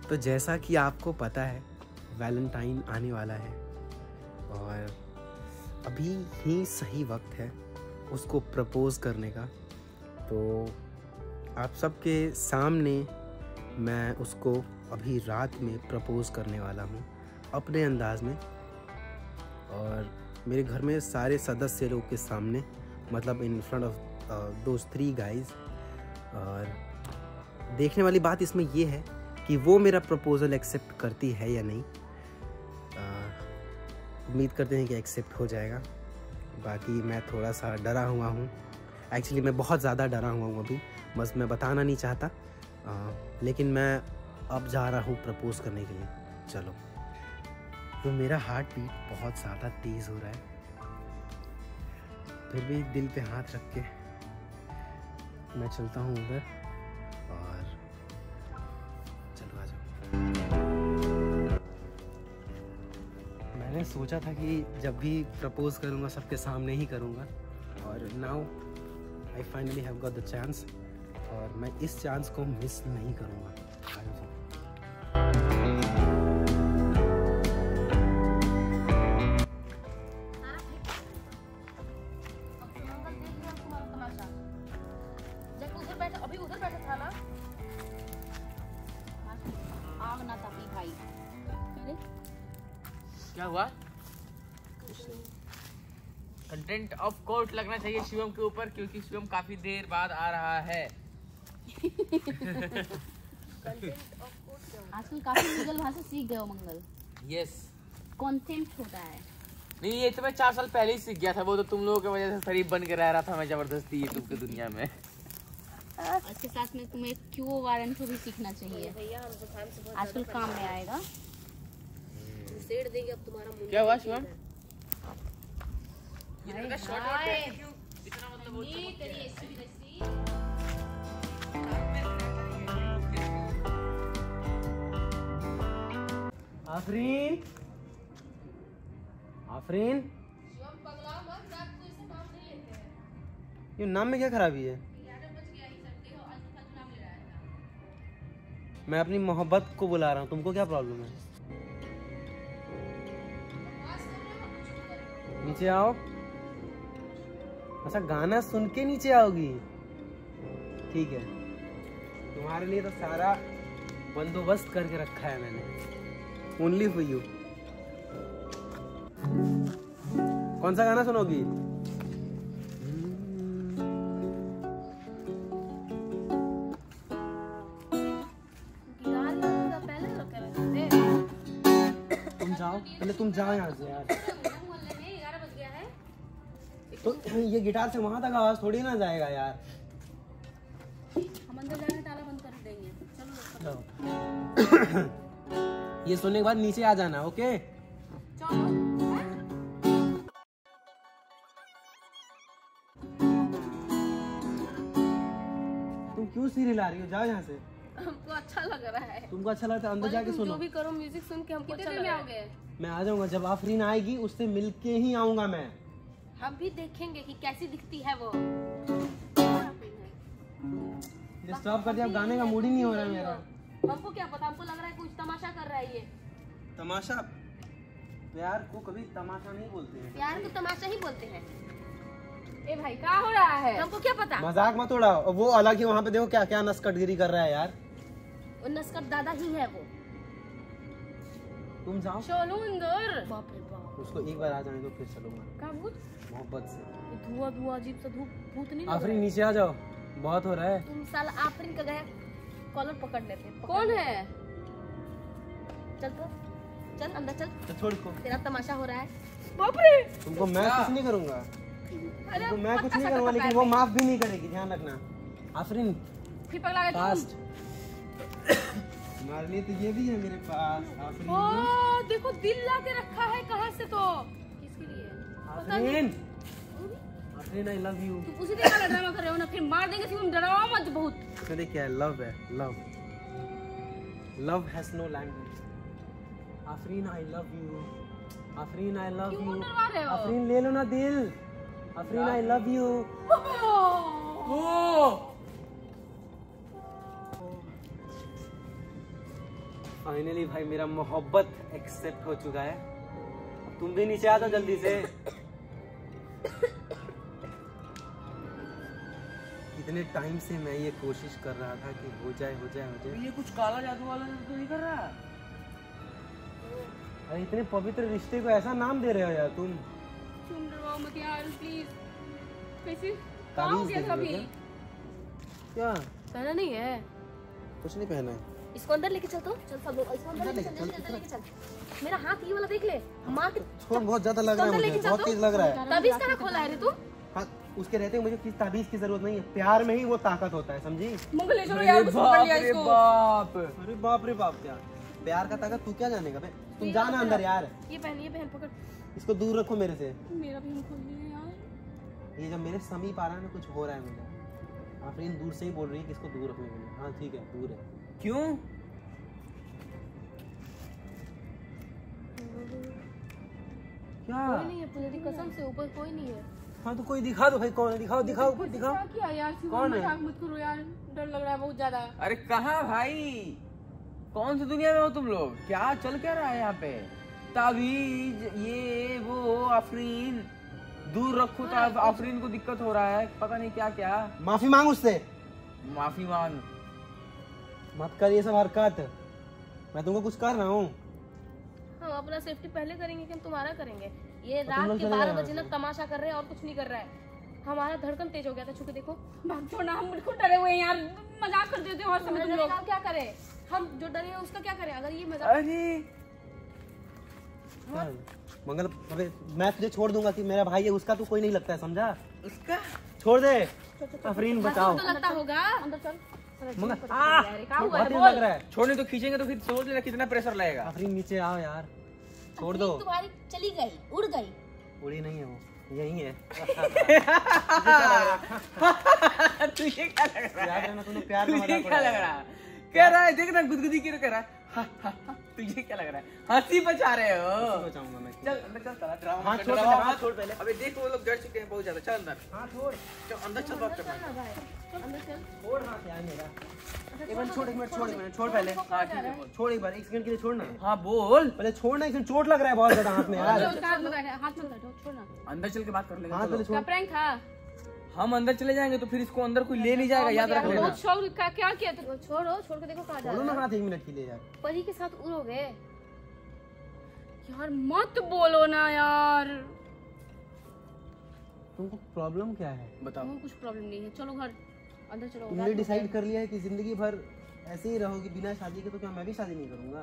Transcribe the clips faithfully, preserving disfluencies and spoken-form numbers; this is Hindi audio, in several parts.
तो जैसा कि आपको पता है वैलेंटाइन आने वाला है और अभी ही सही वक्त है उसको प्रपोज़ करने का। तो आप सबके सामने मैं उसको अभी रात में प्रपोज़ करने वाला हूँ अपने अंदाज में, और मेरे घर में सारे सदस्य लोग के सामने, मतलब in front of those three guys. और देखने वाली बात इसमें ये है कि वो मेरा प्रपोज़ल एक्सेप्ट करती है या नहीं। उम्मीद करते हैं कि एक्सेप्ट हो जाएगा। बाकी मैं थोड़ा सा डरा हुआ हूँ, एक्चुअली मैं बहुत ज़्यादा डरा हुआ हूँ अभी, बस मैं बताना नहीं चाहता। आ, लेकिन मैं अब जा रहा हूँ प्रपोज़ करने के लिए। चलो, तो मेरा हार्ट बीट बहुत ज़्यादा तेज़ हो रहा है, फिर भी दिल पे हाथ रख के मैं चलता हूँ उधर। और चलो आ जाओ। मैंने सोचा था कि जब भी प्रपोज़ करूँगा सबके सामने ही करूँगा, और now I finally have got the chance, और मैं इस चांस को मिस नहीं करूँगा। अभी उधर बैठा था ना, आग ना तपी भाई। क्या हुआ? कंटेंट ऑफ कोर्ट लगना चाहिए शिवम के ऊपर, क्योंकि शिवम काफी देर बाद आ रहा है। आजकल काफी लीगल भाषा सीख गए हो मंगल। यस, कॉन्टेंट होता है। नहीं ये तो मैं चार साल पहले ही सीख गया था, वो तो तुम लोगों की वजह से शरीफ बन के रह रहा था मैं जबरदस्ती यूट्यूब की दुनिया में। इसके साथ में तुम्हें क्यों वारंट भी सीखना चाहिए, आजकल काम में आएगा। सेट देंगे अब तुम्हारा। क्या हुआ शिवम? आफरीन, आफरीन, ये नाम में क्या खराबी है? मैं अपनी मोहब्बत को बुला रहा हूँ, तुमको क्या प्रॉब्लम है? नीचे आओ। अच्छा, गाना सुन के नीचे आओगी? ठीक है, तुम्हारे लिए तो सारा बंदोबस्त करके रखा है मैंने, ओनली फॉर यू। कौन सा गाना सुनोगी? तुम जाओ, पहले तुम जाओ यहाँ से यार। तो ये गिटार से वहां तक आवाज थोड़ी ना जाएगा यार। हम अंदर जाके ताला बंद कर देंगे। चलो ये सुनने के बाद नीचे आ जाना, ओके? चलो। तुम क्यों सीरियल आ रही हो? जाओ यहाँ से। हमको अच्छा लग रहा है। तुमको अच्छा लगता है अंदर जाके सुनो। जो भी करो म्यूजिक सुन के हमको अच्छा लग रहा है। मैं आ जाऊंगा, जब आफरीन आएगी उससे मिलके ही आऊंगा मैं। हम भी देखेंगे कि कैसी दिखती है वो। डिस्टर्ब कर दिया, अब गाने का मूड ही नहीं हो रहा है मेरा। हमको क्या पता, हमको लग रहा है कुछ तमाशा कर रहा है ये। तमाशा? प्यार को कभी तमाशा नहीं बोलते हैं। प्यार को तमाशा ही बोलते हैं। ए भाई क्या हो रहा है? हमको क्या पता। मजाक मत उड़ाओ। वो अलग ही वहाँ पे देखो क्या क्या नस्कटगिरी कर रहा है यार। वो नस्कट दादा ही है वो। तुम जाओ। चलो अंदर। बाप रे बाप। उसको एक बार आ जाने दो, फिर चलूंगा। क्या भूत? मोहब्बत से। धुआं धुआं अजीब सा धूप भूत नहीं। आफरीन नीचे आ जाओ, बहुत हो रहा है। तुम साला आफरीन का गया कॉलर पकड़ लेते। कौन है? चल तो चल अंदर चल। तो छोड़ को। तेरा तमाशा हो रहा है। बाप रे। तुमको मैं कुछ नहीं करूंगा। तो मैं कुछ नहीं करूंगा, लेकिन वो माफ भी नहीं करेगी, ध्यान रखना। आफरीन फिर पगला गया फास्ट। हमारे लिए तो ये भी है मेरे पास। आफरीन ओ देखो दिल ला के रखा है। कहाँ से? तो किसके लिए? Afreen, Afreen I love you. तुम उसी तरह का ड्रामा कर रहे हो ना, फिर मार देंगे। तुम डराओ मत बहुत। इसमें क्या है? लव है, love. Love has no language. Afreen I love you. Afreen I love you. Afreen ले लो ना दिल। Afreen I love you. Finally भाई मेरा मोहब्बत एक्सेप्ट हो चुका है। तुम भी नीचे आ जाओ जल्दी से। इतने टाइम से मैं ये कोशिश कर रहा था कि हो जाए हो जाए हो जाए। ये कुछ काला जादू वाला तो नहीं कर रहा? अरे इतने पवित्र रिश्ते को ऐसा नाम दे रहे हो यार तुम। सुन रहा मत यार प्लीज। कैसे ताबीज देख रहे हो क्या? पहना नहीं है, कुछ नहीं पहना है। इसको अंदर लेके चल। तो चल सब लोग इसको अंदर लेके चल, अंदर लेके चल। मेरा हाथ ये वाला देख ले, मार के छोड़, बहुत ज्यादा लग रहा है मुझे, बहुत तेज लग रहा है। ताबीज कहाँ खोला है रे तू? हाँ, उसके रहते मुझे किसी ताबीज की जरूरत नहीं है। प्यार में ही वो ताकत होता है, समझी? मंगलेश्वर यार कुछ पकड़ लिया इसको। बाप अरे बाप रे बाप, क्या प्यार का ताकत तू क्या जानेगा बे? तुम जाना अंदर यार। ये पहन ये पहन पकड़। इसको दूर रखो मेरे से। मेरा भी हम खोल लिया यार। ये जब मेरे समीप आ रहा है ना, कुछ हो रहा है मुझे। आफरीन दूर से ही बोल रही है कि इसको दूर रखने के लिए। हाँ ठीक है, दूर है। क्यों? क्या? कोई नहीं है पूरी कसम से, ऊपर कोई नहीं है। हाँ तो कोई दिखा दो भाई, कौन है? दिखाओ दिखाओ दिखाओ। क्या किया यार? कौन है? मजाक मत करो यार, डर लग रहा है बहुत ज्यादा। अरे कहाँ भाई, कौन सी दुनिया में हो तुम लोग? क्या चल क्या रहा है यहाँ पे? ताबीज ये वो, आफरीन दूर रखो तो आफरीन को दिक्कत हो रहा है, पता नहीं क्या क्या। माफी मांग उससे। माफी मांग मत कर ये सब हरकत, मैं तुमको कुछ कर रहा हूँ। हम अपना सेफ्टी पहले करेंगे कि हम तुम्हारा करेंगे? ये तुम रात लोग के चले बारह जाओ बजे यहाँ ना तमाशा कर रहे हैं और कुछ नहीं कर रहा है। हमारा धड़कन तेज हो गया था, छुके देखो। भाग छोड़ना, हम बिल्कुल डरे हुए हैं यार, मजाक कर देते हो हर समय तुम लोग। हम क्या करें? हम जो डरे हैं उसका क्या करें? अगर ये मजाक। अरे मंगल, अबे मैं तुझे छोड़ दूंगा कि मेरा भाई है, उसका तू कोई नहीं लगता है, समझा? उसका छोड़ दे। आफरीन बताओ। तो लगता होगा अंदर चल। मंगल आ, क्या हुआ है? बहुत तेज लग रहा है। छोड़ने तो खींचेंगे तो फिर सोच लेना कितना प्रेशर लगेगा। आफरीन नीचे आओ यार, छोड़ दो। तुम्हारी चली गई, उड़ गई। उड़ी नहीं है वो, यही है। तुझे क्या लग रहा है? याद रहना, तूने प्यार का तुझे मजाक क्या लग रहा है? कह रहा है देखना, गुदगुदी क्यों कर रहा है? हा, हा, हा, तुझे क्या लग रहा है? हंसी बचा रहे हो? बचाऊंगा मैं। चल अंदर चल, साला ड्रामा हाँ मत छोड़ कर, पहले, ड्रामा हाँ मत। छोड़ पहले। अबे देख वो लोग डर चुके हैं बहुत ज्यादा। चल अंदर, हाँ छोड़, चल अंदर चल, बात करना है। भाई अंदर चल। छोड़ हाथ यार मेरा। एक मिनट छोड़, एक मिनट छोड़, एक मिनट छोड़ पहले। हाँ ठीक है बोल। छोड़ एक बार, एक सेकंड के लिए छोड़ना। हाँ बोल। पहले छोड़ना, इसमें चोट लग रहा है बहुत ज्यादा हाथ में यार। हाथ में बैठा, हाथ में बैठो, छोड़ना। अंदर चल के बात कर लेंगे। हाँ चलो। पहले क्या छोड़। प्रैंक था? हम अंदर चले जाएंगे तो फिर इसको अंदर कोई ले नहीं जाएगा, याद रख लेना। बहुत शौक का क्या किया तू? छोड़ो, छोड़ के देखो कहाँ जा छोड़ो रहा ना है। हाथ एक मिनट के लिए यार। परी के साथ उड़ोगे यार? मत बोलो ना यार। तुमको प्रॉब्लम क्या है? बताओ। वो कुछ प्रॉब्लम नहीं है, चलो घर अंदर चलो। तुमने डिसाइड कर लिया है कि जिंदगी भर ऐसे ही रहोगी बिना शादी के, तो क्या मैं भी शादी नहीं करूंगा?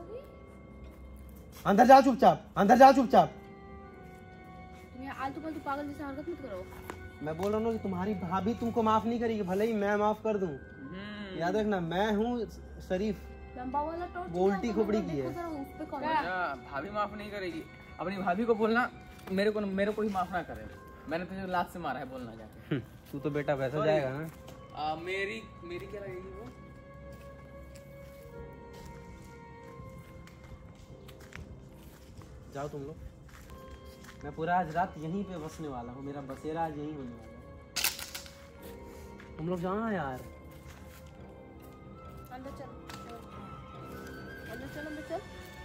अंदर जाओ चुपचाप, अंदर जाओ चुपचाप। तुम यहाँ आलतू फालतू पागल जैसे हरकत मत करो। मैं बोल रहा हूँ कि तुम्हारी भाभी तुमको माफ नहीं करेगी, भले ही मैं माफ कर दूं। याद रखना, मैं हूँ शरीफ, लंबा वाला टॉर्च बोल्टी खोपड़ी की है। उस पे कौन है? अच्छा, भाभी माफ नहीं करेगी? अपनी भाभी को बोलना मेरे को मेरे को ही माफ ना करे। मैंने तुझे लात से मारा है, बोलना जाके। तू तो बेटा वैसा जाएगा ना। आ, मेरी मेरी क्या लगेगी वो? जाओ तुम लोग, मैं पूरा आज रात यहीं पे बसने वाला हूँ, मेरा बसेरा आज यहीं होने वाला है। तुम लोग जाओ ना यार। अंदर चल, अंदर चल, अंदर चल।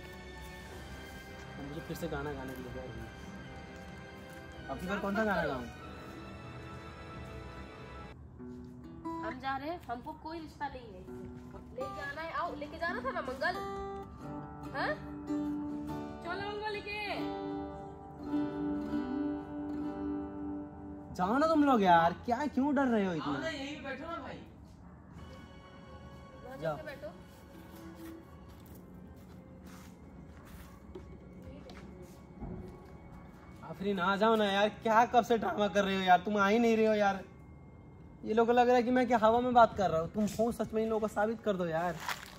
मुझे फिर से गाना गाने के लिए कह रही है। अब की बार कौन सा गाना गाऊं? हम जा रहे हैं, हमको कोई रिश्ता नहीं है। ले जाना है, आओ लेके जाना था ना मंगल। हाँ चलो मंगल लेके जाओ ना तुम लोग यार, क्या क्यों डर रहे हो इतना? यहीं बैठो ना भाई। जाओ। बैठो। आफरीन आ जाओ ना यार, क्या कब से ड्रामा कर रहे हो यार? तुम आ ही नहीं रहे हो यार। ये लोग को लग रहा है कि मैं क्या हवा में बात कर रहा हूँ। तुम हो सच में, इन लोगों को साबित कर दो यार।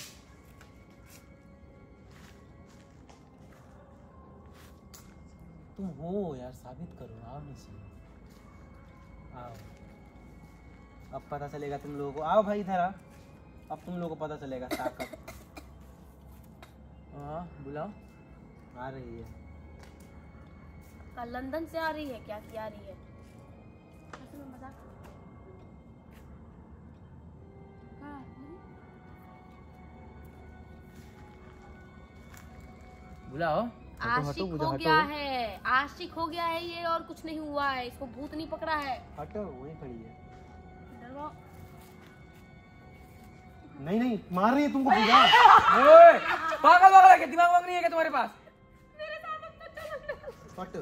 तुम हो यार, साबित करो। आओ नीचे आओ, अब पता चलेगा तुम लोगों को। आओ भाई इधर आ, अब तुम लोगों को पता चलेगा ताकत। हाँ बुलाओ। आ रही है। हाँ, लंदन से आ रही है क्या? क्या आ रही है? ऐसे में मजाक। हाँ, बुलाओ। आशिक हो गया है, आशिक हो गया है ये, और कुछ नहीं हुआ है, इसको भूत नहीं पकड़ा है। हटो, वहीं खड़ी है। नहीं नहीं मार रही है तुमको पूजा। ओए पागल पागल है क्या? दिमाग वाग नहीं है क्या तुम्हारे पास? मेरे साथ हट।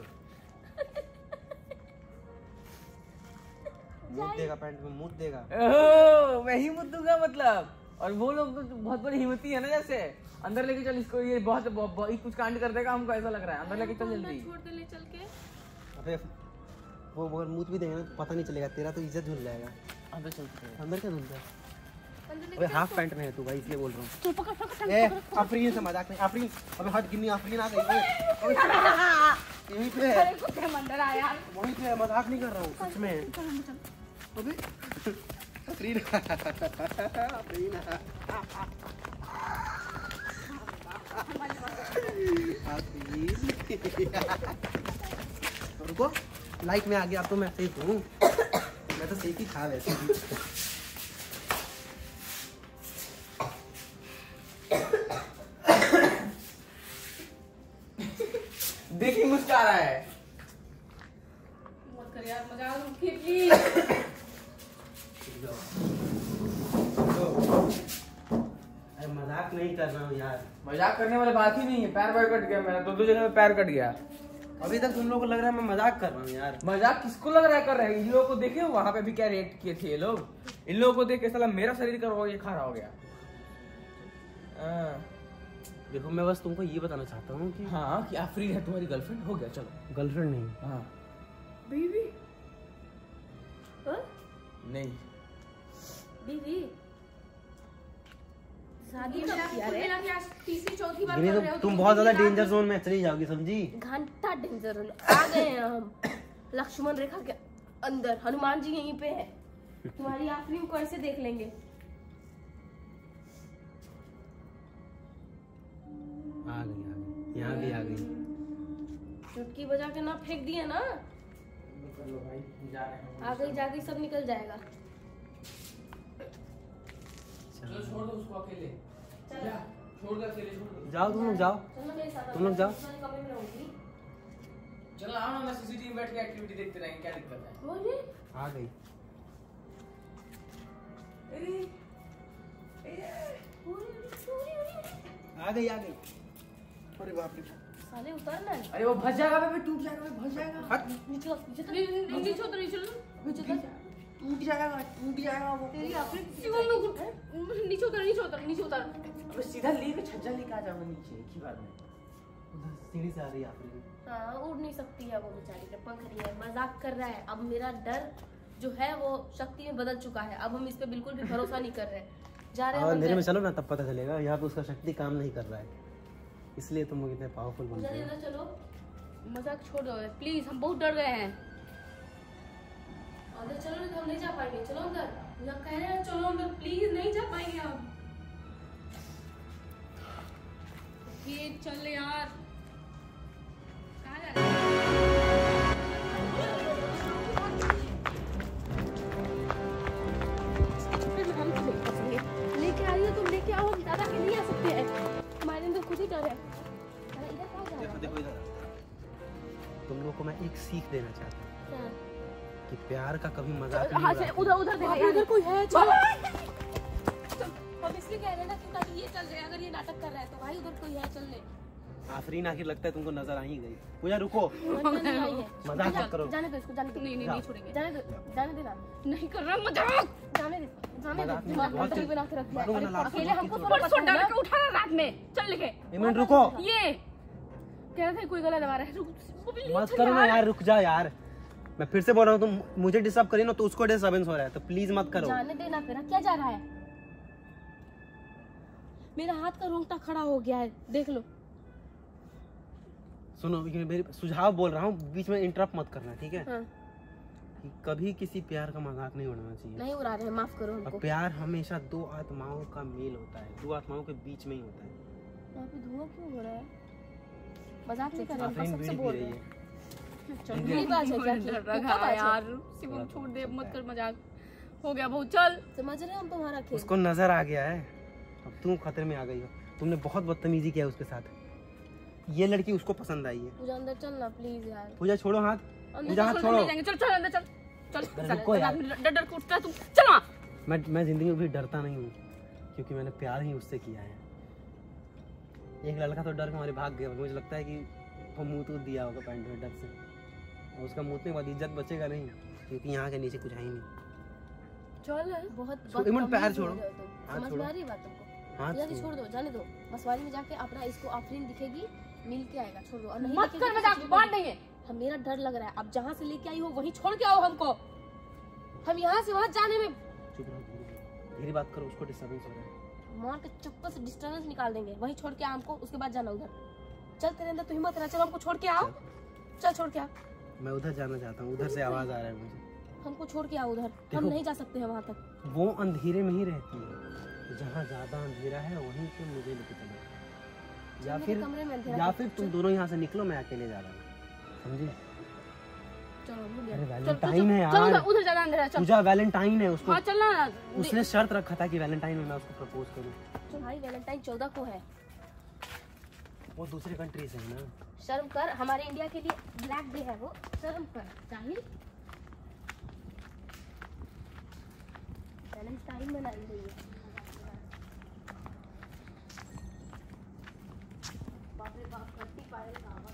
मुद्द देगा, पैंट में मुद्द देगा। ओह मैं ही मुद्द दूंगा मतलब? और वो लोग तो बहुत बड़ी हिम्मती है ना, जैसे अंदर लेके चल इसको, ये बहुत बहुत कुछ कांड कर देगा हमको, ऐसा लग रहा है। अंदर लेके चल जल्दी। छोड़ दे ले चल के। अबे वो मगर मुद्द भी देगा ना तो पता नहीं चलेगा, तेरा तो इज्जत झूल जाएगा। अंदर चलते हैं। अंदर क्या धुलता है? अबे हाफ पैंट में है तू भाई, इसलिए बोल रहा हूँ। तू पकड़ पकड़ ए आफरीन से मजाक नहीं। आफरीन अबे हट, गिन्नी आफरीन आ गई। ओए यहीं पे है, अरे कुत्ते मंदिर आ यार। वहीं पे है, मजाक नहीं कर रहा हूँ, सच में। अबे आफरीन आफरीन रुको, लाइट में आ गया। अब तो मैं सेफ हूँ, मैं तो सेफ ही था वैसे भी। देखिए मुस्कुरा रहा है। मत कर यार, मजाक रुकिए प्लीज। अरे मजाक नहीं कर रहा हूँ यार। मजाक करने वाली बात ही नहीं है। पैर पैर कट गया मेरा, दो दो जगह में पैर कट गया। अभी तक तुम लोगों को लग रहा है मैं मजाक कर रहा हूँ यार। मजाक किसको लग रहा है कर रहे हैं? इन लोगों को देखे वहां पे भी क्या रिएक्ट किए थे ये लोग। इन लोगों को देख के साला मेरा शरीर का ये खा रहा हो गया। आ, देखो मैं बस तुमको ये बताना चाहता हूँ कि हाँ कि आफरीन है तुम्हारी गर्लफ्रेंड। हो गया चलो। गर्लफ्रेंड नहीं, हाँ बीवी। हाँ? नहीं बीवी शादी कब किया रे? तीसरी चौथी बार गिनी, कर तुम रहे हो तुम बहुत ज्यादा डेंजर जोन में चली जाओगी, समझी? घंटा डेंजर आ गए हैं हम लक्ष्मण रेखा के अंदर। हनुमान जी यहीं पे है, तुम्हारी आफरीन को ऐसे देख लेंगे। आ गई आ गई, यहाँ भी आ गई। चुटकी बजा के ना फेंक दिए ना, आ गई जा गई सब निकल जाएगा। चलो छोड़ दो उसको अकेले। जा, छोड़ दो अकेले, छोड़ दो। जाओ तुम लोग, जाओ चलो मेरे साथ, तुम लोग जाओ। मैं कमरे में रहूंगी। चलो आओ ना, मैं सीसीटीवी में बैठ के एक्टिविटी देखते रहेंगे, क्या दिक्कत है? बोलिए। आ गई। आ गई आ गई। अरे बाप रे, साले उतर ना। अरे वो फंस जाएगा बे, टूट जाएगा बे, फंस जाएगा। हट। नीचे नीचे तो नीचे उतर नीचे नीचे टूट जाएगा, टूट जाएगा वो। तेरी आफरीन नीचे उतर नीचे उतर नीचे उतर। अबे सीधा लेके छज्जा लेके आ जाओ नीचे, एक ही बात में। उधर सीढ़ी से आ रही है आफरीन। हाँ उड़ नहीं सकती है वो बेचारी के पंख नहीं है, मजाक कर रहा है। अब मेरा डर जो है वो शक्ति में बदल चुका है, अब हम इस पे बिल्कुल भी भरोसा नहीं कर रहे। जा रहे हैं अंधेरे में चलो ना, तब पता चलेगा। यहाँ पे उसका शक्ति काम नहीं कर रहा है, इसलिए तुम लोग इतने पावरफुल बनते हो। अंदर चलो, मजाक छोड़ दो प्लीज, हम बहुत डर गए हैं। अंदर चलो नहीं तो हम नहीं जा पाएंगे। चलो अंदर, जब कह रहे हैं चलो अंदर, प्लीज नहीं जा पाएंगे हम। ये चल यार, कहाँ जा रहे हैं? हम तो नहीं फंसेंगे। लेके आ रही हो तुम, लेके आओ, हम दादा के नहीं आ सकते हैं, हमारे अंदर खुद ही डर है। अरे इधर कहाँ जा रहे देखो हो? देखो इधर, तुम लोग को मैं एक सीख देना चाहता हूँ क्या? कि प्यार का कभी मजाक नहीं हाँ से उड़ाते। उधर उधर देखो, उधर कोई है। चल हम इसलिए कह रहे हैं ना कि ताकि ये चल जाए, अगर ये नाटक कर रहा है तो भाई उधर कोई है, चल ले। आफरीन आखिर लगता है तुमको नजर आ ही गई। पूजा रुको, मजाक मत करो। जाने दो इसको, जाने दो। नहीं नहीं जाओ। नहीं छोड़ेंगे, जाने दो, जाने देना। नहीं कर रहा मजाक, जाने दे, जाने मजाक दो। नहीं, दिमाग बहुत खतरी बना के रख दिया। मारूंगा ना, लात अकेले मार के हमको छोड़ परसों डर के उठाना रात में, चल लेके। एक मिनट रुको, ये कह रहे थे कोई गला दबा रहा है। रुक, वो भी मत चल करो ना यार, रुक जा यार। मैं फिर से बोल रहा हूँ, तुम मुझे डिस्टर्ब करी ना तो उसको डिस्टर्बेंस हो रहा है, तो प्लीज मत करो। जाने देना। तेरा क्या जा रहा है? मेरा हाथ का रोंगटा खड़ा हो गया है, देख लो। सुनो, ये मेरे सुझाव बोल रहा हूँ, बीच में इंटरप्ट मत करना, ठीक है? हाँ। कि कभी किसी प्यार का मजाक नहीं उड़ाना चाहिए। नहीं उड़ा रहे हैं, माफ करो और हमको। प्यार हमेशा दो आत्माओं का मेल होता है, दो आत्माओं के बीच में ही होता है। यहाँ पे धुआं क्यों हो रहा है? मजाक नहीं कर रहे, हम आफरीन सबसे बीड़ी बोल पी रहे रही हैं। है। चल यही बात है क्या? कि हुक्का बात है। शिवम छोड़ दे, मत कर मजाक, हो गया बहुत। चल, समझ रहे हैं हम तुम्हारा खेल। उसको नजर आ गया है, अब तुम खतरे में आ गई हो। तुमने बहुत बदतमीजी किया उसके साथ। ये लड़की उसको पसंद आई है। पूजा अंदर चल ना प्लीज यार। पूजा छोड़ो हाथ, पूजा हाथ छोड़ो। चल चल अंदर चल चल। रुको यार, डर डर उठता तू, चल वहां। मैं मैं जिंदगी में भी डरता नहीं हूँ, क्योंकि मैंने प्यार ही उससे किया है। एक लड़का तो डर के हमारे भाग गया, मुझे लगता है कि वो मुँह तो दिया होगा पैंट में डर से, और उसका मुँह के बाद इज्जत बचेगा नहीं, क्योंकि यहाँ के नीचे कुछ है ही नहीं। चल बहुत पैर छोड़ो, समझ में आ रही बात तुमको? जल्दी छोड़ दो, जाने दो। बसवारी में जाके अपना इसको आफरीन दिखेगी, मिल के आएगा, छोड़ दो। और नहीं मत कर मजाक, बात नहीं है। हम मेरा डर लग रहा है, अब जहाँ से लेके आई हो वहीं छोड़ के आओ हमको। हम यहाँ से वहाँ जाने में। चुप रहो, धीरे बात करो, उसको डिस्टर्बेंस हो रहा है। मार के चप्पल से डिस्टर्बेंस निकाल देंगे। वहीं छोड़ के आ हमको, उसके बाद जाना उधर। चल तेरे अंदर तो हिम्मत है, चल हमको छोड़ के आओ। चल छोड़ के आ। मैं उधर जाना चाहता हूँ, उधर से आवाज आ रहा है मुझे। हमको छोड़ के आओ उधर, हम नहीं जा सकते हैं वहाँ तक। वो अंधेरे में ही रहती है, जहाँ ज्यादा अंधेरा है वहीं पे मुझे लेके चलो, या फिर या फिर तुम दोनों यहाँ से निकलो, मैं अकेले जा रहा हूँ, समझी? अरे वैलेंटाइन है यार, उधर जाना अंधेरा। चल पूजा, वैलेंटाइन है, उसको हाँ चलना ना। उसने शर्त रखा था कि वैलेंटाइन में मैं उसको प्रपोज करूँ। तो भाई वैलेंटाइन चौदह को है, वो दूसरे कंट्री से है ना। शर्म कर, हमारे इंडिया के लिए ब्लैक डे है वो, शर्म कर। चाहिए वैलेंटाइन मनाई गई है। बाप रे बाप, कट्टी पायल का।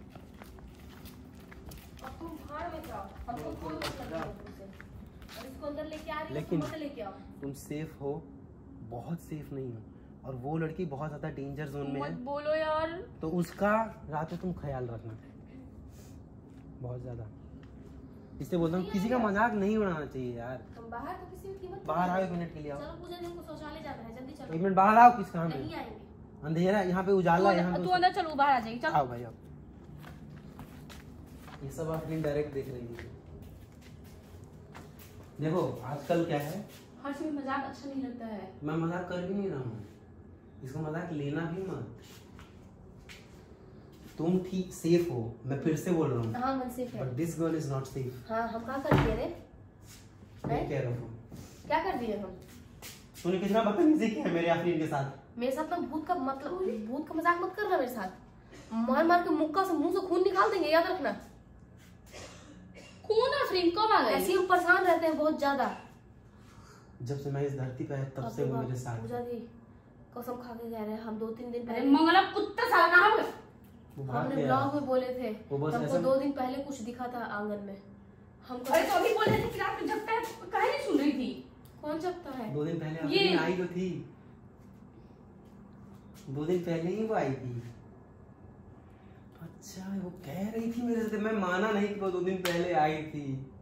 अब तुम भाड़ में जाओ, हमको कोई मतलब नहीं तुमसे। और इसको अंदर लेके आ रही है, लेकिन मत लेके आओ। तुम सेफ हो, बहुत सेफ नहीं हो, और वो लड़की बहुत ज्यादा डेंजर जोन में है। मत बोलो यार। तो उसका रात में तुम ख्याल रखना, बहुत ज्यादा। इसलिए बोलता हूँ किसी का मजाक नहीं उड़ाना चाहिए यार। तुम बाहर तो किसी की कीमत बाहर आओ, एक मिनट के लिए आओ। चलो पूजा दिन को शौचालय जाना है, जल्दी चलो। एक मिनट बाहर आओ। किस काम नहीं में? आएंगे, अंधेरा है यहाँ पे, उजाला है यहाँ तू पे। अंदर चल, बाहर आ जाएगी। चल आओ भाई आओ। ये सब आप डायरेक्ट देख रही है। देखो आजकल क्या है, हर चीज में मजाक अच्छा नहीं लगता है। मैं मजाक कर भी नहीं रहा हूँ, इसको मजाक लेना भी मत। तुम ठीक सेफ हो, मैं फिर से बोल रहा हूँ। हाँ मन सेफ है, but this girl is not safe. हाँ हम क्या कर दिए रे? मैं कह रहा हूँ क्या कर दिए हम? तूने कितना बदतमीजी किया मेरे आफरीन के साथ। मेरे साथ ना भूत का मतलब, भूत का मजाक मत करना मेरे साथ। मार मार के मुक्का से मुंह से खून निकाल देंगे, याद रखना। खून आफरीन कब आ गए? ऐसे ही हम परेशान रहते हैं बहुत ज्यादा। जब से मैं इस धरती पे है तब से वो मेरे साथ। पूजा दी कसम खा के कह रहे हैं, हम दो तीन दिन पहले मंगला कुत्ता साला कहाँ गया? हमने ब्लॉग में बोले थे, हमको दो दिन पहले कुछ दिखा था आंगन में। हमको अरे तो अभी बोल रहे थे कि रात में जगता है, काहे नहीं सुन रही थी? कौन जगता है? दो दिन पहले ये आई तो थी, दो दिन पहले ही वो आई थी। अच्छा वो कह रही थी मेरे से, मैं माना नहीं कि वो दो दिन पहले आई थी।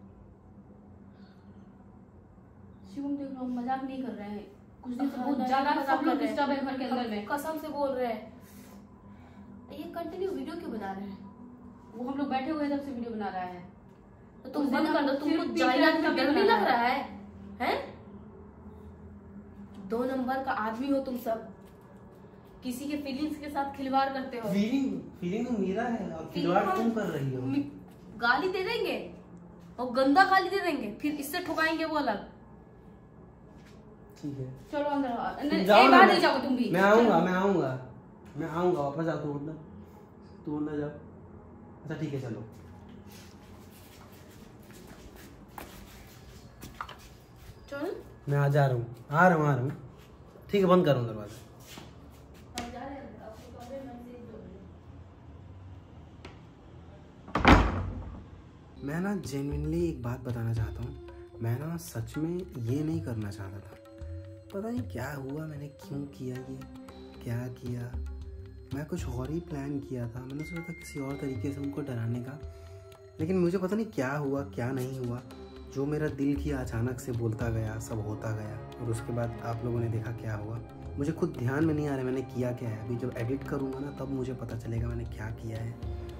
शिवम देख लो, मजाक नहीं कर रहे हैं, कुछ दिन से हाँ, बहुत ज्यादा सब लोग डिस्टर्ब है घर के अंदर में। कसम से बोल रहे हैं। ये कंटिन्यू वीडियो क्यों बना रहे हैं? वो हम लोग बैठे हुए तब से वीडियो बना रहा है। तो तुम बंद कर दो, तुमको जायदाद में डर नहीं लग रहा है? हैं? दो नंबर का आदमी हो तुम सब, किसी के फीलिंग्स के साथ खिलवाड़ करते हो। फीलिंग फीलिंग तो मेरा है और खिलवाड़ तुम कर रही हो। गाली दे देंगे और गंदा गाली दे देंगे, फिर इससे ठुकाएंगे वो अलग। ठीक है चलो अंदर आओ। अंदर जाओ एक ना, बार मैं- नहीं जाओ तुम भी। मैं आऊंगा मैं आऊंगा मैं आऊंगा वापस आओ। तोड़ना तोड़ना जाओ। अच्छा ठीक है चलो। चल मैं आ जा रहा हूँ आ रहा हूँ आ रहा हूँ। ठीक है बंद करूँ दरवाजा। मैं ना जेन्युइनली एक बात बताना चाहता हूँ। मैं ना सच में ये नहीं करना चाहता था, पता नहीं क्या हुआ, मैंने क्यों किया ये, क्या किया। मैं कुछ और ही प्लान किया था, मैंने सोचा था किसी और तरीके से उनको डराने का, लेकिन मुझे पता नहीं क्या हुआ क्या नहीं हुआ। जो मेरा दिल किया अचानक से बोलता गया, सब होता गया, और उसके बाद आप लोगों ने देखा क्या हुआ। मुझे खुद ध्यान में नहीं आ रहा मैंने किया क्या है। अभी जब एडिट करूँगा ना तब मुझे पता चलेगा मैंने क्या किया है,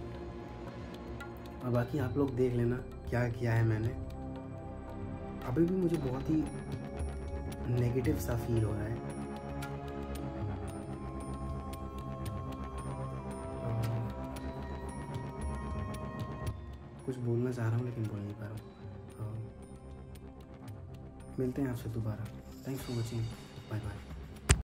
और बाकी आप लोग देख लेना क्या किया है मैंने। अभी भी मुझे बहुत ही नेगेटिव सा फील हो रहा है। कुछ बोलना चाह रहा हूँ लेकिन बोल नहीं पा रहा हूँ। मिलते हैं आपसे दोबारा। Thanks for watching, bye bye.